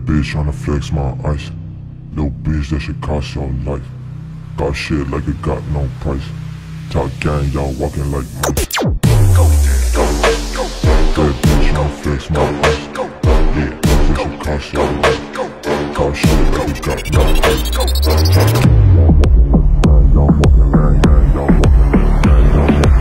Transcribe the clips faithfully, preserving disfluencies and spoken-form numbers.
bitch tryna flex my ice. Little bitch, that shit cost your life. Got shit like it got no price. Top gang, y'all walking like mice. That bitch tryna flex my ice. Yeah, that shit cost your life. Got shit like it got no price. Top gang, y'all walking like gang, y'all walking like gang, y'all walking like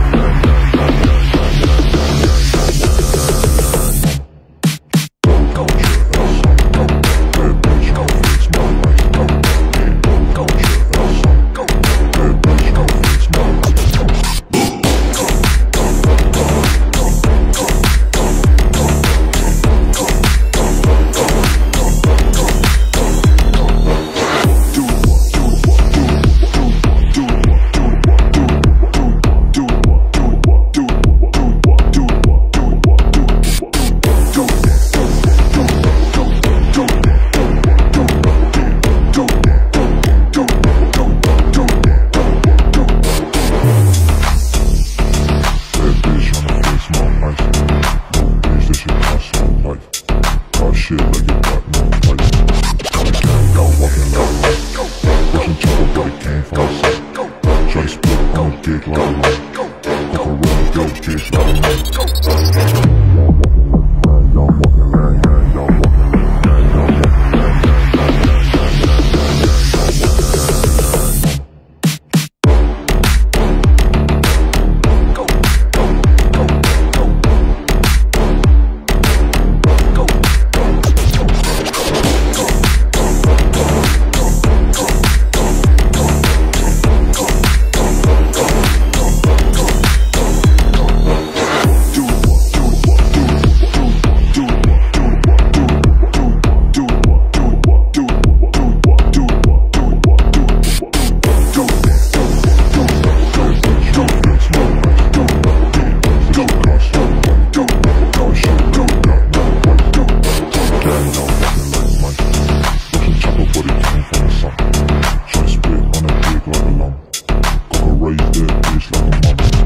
shit like it got no price. Y'all walking like life. Russian chopper, but it came from the south. Try to split on a dick like a light. Hope a real dope bitch like a night. Y'all walking like gang, y'all walking like gang, y'all walking like raise that bitch like a mama.